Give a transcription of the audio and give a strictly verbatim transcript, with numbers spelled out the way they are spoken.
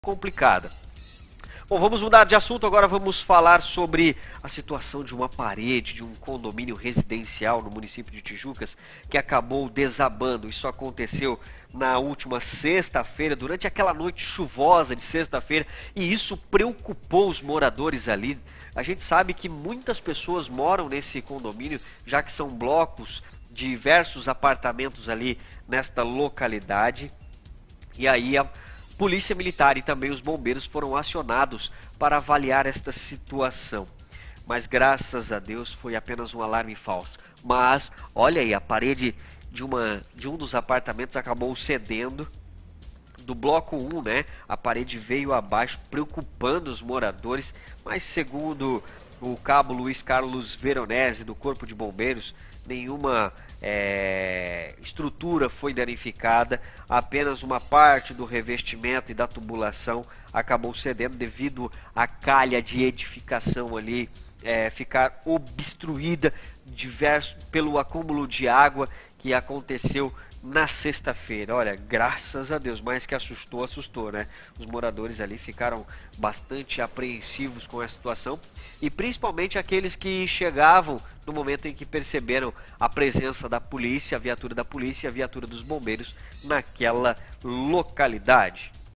complicada. Bom, vamos mudar de assunto, agora vamos falar sobre a situação de uma parede de um condomínio residencial no município de Tijucas que acabou desabando. Isso aconteceu na última sexta-feira, durante aquela noite chuvosa de sexta-feira, e isso preocupou os moradores ali. A gente sabe que muitas pessoas moram nesse condomínio, já que são blocos de diversos apartamentos ali nesta localidade. E aí a Polícia Militar e também os bombeiros foram acionados para avaliar esta situação. Mas graças a Deus foi apenas um alarme falso. Mas olha aí, a parede de, uma, de um dos apartamentos acabou cedendo. Do bloco um, né, a parede veio abaixo, preocupando os moradores. Mas segundo o cabo Luiz Carlos Veronese do Corpo de Bombeiros, nenhuma é, estrutura foi danificada, apenas uma parte do revestimento e da tubulação acabou cedendo devido à calha de edificação ali é, ficar obstruída diverso, pelo acúmulo de água que aconteceu na sexta-feira. Olha, graças a Deus, mas que assustou, assustou, né? Os moradores ali ficaram bastante apreensivos com a situação e principalmente aqueles que chegavam no momento em que perceberam a presença da polícia, a viatura da polícia e a viatura dos bombeiros naquela localidade.